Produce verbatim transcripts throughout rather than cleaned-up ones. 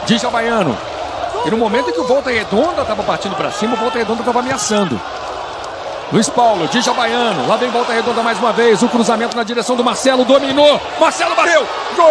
Djalma Baiano. E no momento em que o Volta Redonda estava partindo para cima, o Volta Redonda estava ameaçando. Luiz Paulo, Djalma Baiano. Lá vem Volta Redonda mais uma vez. O cruzamento na direção do Marcelo. Dominou. Marcelo bateu. Gol!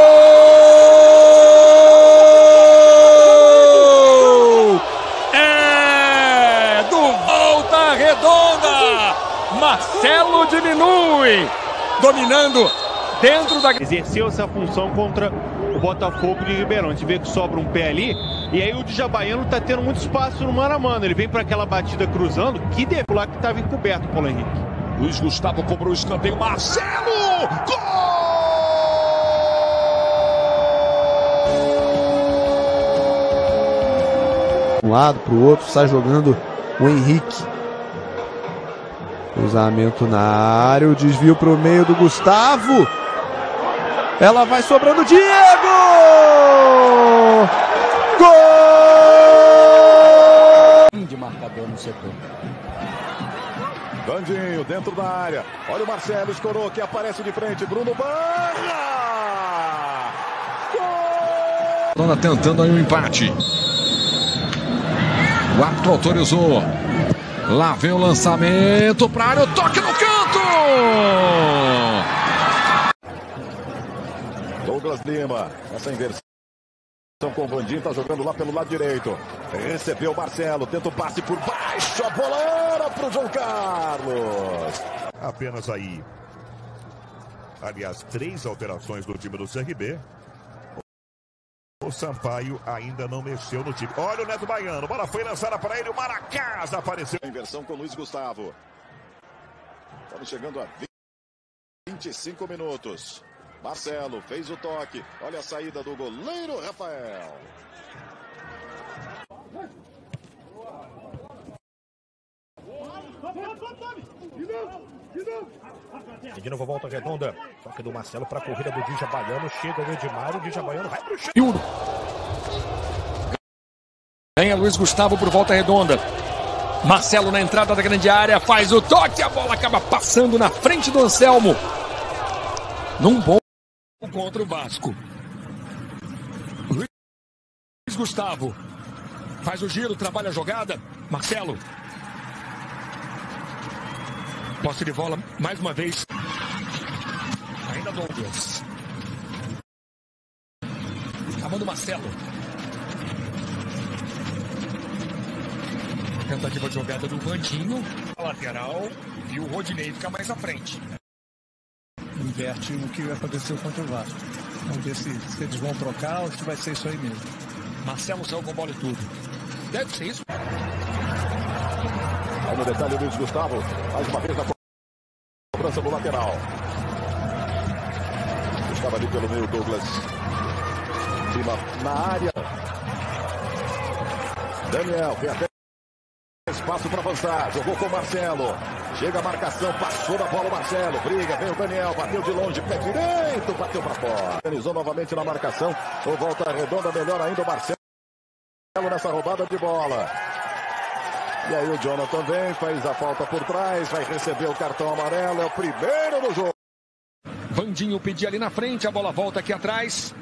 É do Volta Redonda. Marcelo diminui. Dominando dentro da... Exerceu essa função contra o Botafogo de Ribeirão. A gente vê que sobra um pé ali. E aí o Djalma Baiano tá tendo muito espaço no mano a mano. Ele vem para aquela batida cruzando. Que deu lá que estava encoberto, Paulo Henrique. Luiz Gustavo cobrou o escanteio. Marcelo! Gol! Um lado para o outro, sai jogando o Henrique. Cruzamento na área, o desvio para o meio do Gustavo. Ela vai sobrando, Diego! Gol! De marcador no setor. Vandinho dentro da área. Olha o Marcelo, escorou que aparece de frente. Bruno Barra! Gol! Dona tentando aí um empate. O árbitro autorizou. Lá vem o lançamento para a área, o toque no canto! Douglas Lima, essa inversão com o Vandinho, tá jogando lá pelo lado direito. Recebeu o Marcelo, tenta o passe por baixo, a bola era pro João Carlos. Apenas aí, aliás, três alterações do time do C R B. O Sampaio ainda não mexeu no time. Olha o Neto Baiano. Bola foi lançada para ele. O Maracás apareceu. A inversão com o Luiz Gustavo. Estamos chegando a vinte e cinco minutos. Marcelo fez o toque. Olha a saída do goleiro Rafael. E de novo Volta Redonda. Toque do Marcelo para a corrida do Djalma Baiano. Chega o Edmar. O Djalma Baiano vai para o chão. Ganha Luiz Gustavo por Volta Redonda. Marcelo na entrada da grande área. Faz o toque. A bola acaba passando na frente do Anselmo. Num bom contra o Vasco. Luiz Gustavo. Faz o giro. Trabalha a jogada. Marcelo. Posse de bola, mais uma vez. Ainda Douglas. Amando Marcelo. Tentativa de jogada do Vandinho. Lateral. E o Rodinei fica mais à frente. Inverte o que aconteceu contra o Vasco. Vamos ver se, se eles vão trocar ou se vai ser isso aí mesmo. Marcelo saiu com bola e tudo. Deve ser isso. Aí no detalhe, Luiz Gustavo. Mais uma vez na cobrança do lateral. Estava ali pelo meio Douglas Lima na área. Daniel tem até espaço para avançar. Jogou com o Marcelo. Chega a marcação, passou da bola o Marcelo. Briga, vem o Daniel, bateu de longe, pé direito, bateu para fora. Organizou novamente na marcação. O Volta Redonda, melhor ainda o Marcelo nessa roubada de bola. E aí o Jonathan vem, faz a falta por trás, vai receber o cartão amarelo, é o primeiro do jogo. Vandinho pedia ali na frente, a bola volta aqui atrás.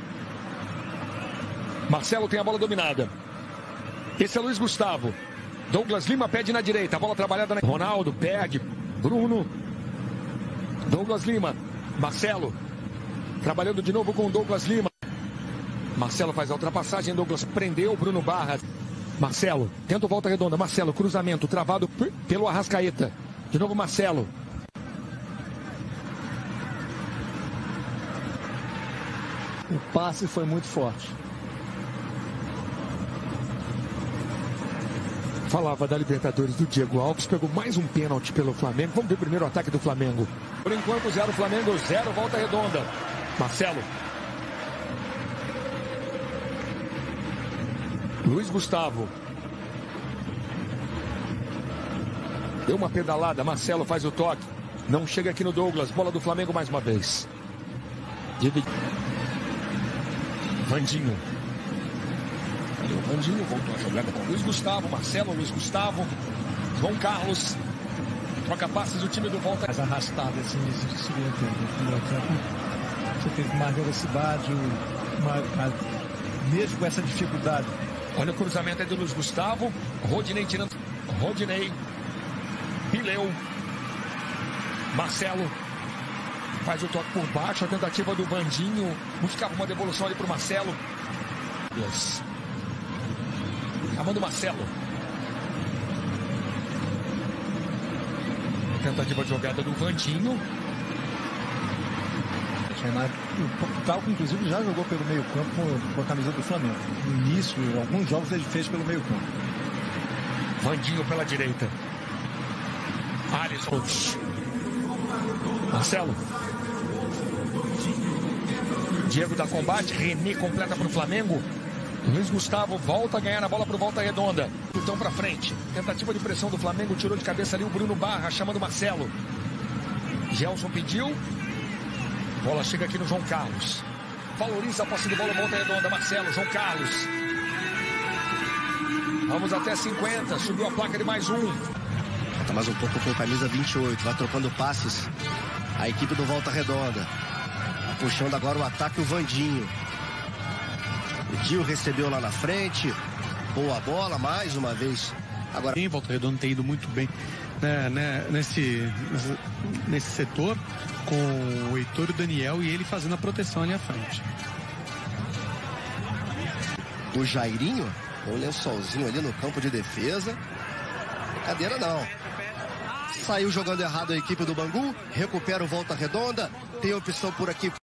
Marcelo tem a bola dominada. Esse é Luiz Gustavo. Douglas Lima pede na direita, a bola trabalhada na... Ronaldo perde, Bruno. Douglas Lima, Marcelo. Trabalhando de novo com o Douglas Lima. Marcelo faz a ultrapassagem, Douglas prendeu, Bruno Barra. Marcelo, tenta o Volta Redonda, Marcelo, cruzamento, travado pelo Arrascaeta. De novo Marcelo. O passe foi muito forte. Falava da Libertadores do Diego Alves, pegou mais um pênalti pelo Flamengo. Vamos ver o primeiro ataque do Flamengo. Por enquanto, zero Flamengo, zero Volta Redonda. Marcelo. Luiz Gustavo. Deu uma pedalada, Marcelo faz o toque. Não chega aqui no Douglas, bola do Flamengo mais uma vez. Vandinho. O Vandinho voltou a jogada com Luiz Gustavo, Marcelo, Luiz Gustavo, João Carlos. Troca passes o time do Volta. Mais arrastado assim nesse segundo tempo. Você teve mais velocidade, mais, mais, mesmo com essa dificuldade. Olha o cruzamento é do Luiz Gustavo. Rodinei tirando. Rodinei. Pileu. Marcelo. Faz o toque por baixo. A tentativa do Vandinho. Buscava uma devolução ali para o Marcelo. Deus. Chamando o Marcelo. Tentativa de jogada do Vandinho. O Talco, inclusive, já jogou pelo meio campo com, com a camisa do Flamengo. No início, alguns jogos ele fez pelo meio campo. Vandinho pela direita. Alisson. Marcelo. Diego dá combate. René completa para o Flamengo. Luiz Gustavo volta a ganhar a bola para o Volta Redonda. Então para frente. Tentativa de pressão do Flamengo. Tirou de cabeça ali o Bruno Barra, chamando o Marcelo. Gelson pediu. Bola chega aqui no João Carlos. Valoriza a posse de bola, Volta Redonda. Marcelo, João Carlos. Vamos até cinquenta. Subiu a placa de mais um. Falta mais um pouco com camisa vinte e oito. Vai trocando passes. A equipe do Volta Redonda. Puxando agora o ataque o Vandinho. O Dio recebeu lá na frente. Boa bola, mais uma vez. Agora em Volta Redonda tem ido muito bem, né, né, nesse, nesse setor, com o Heitor e o Daniel, e ele fazendo a proteção ali à frente. O Jairinho, um lençolzinho ali no campo de defesa. Brincadeira não. Saiu jogando errado a equipe do Bangu. Recupera o Volta Redonda. Tem opção por aqui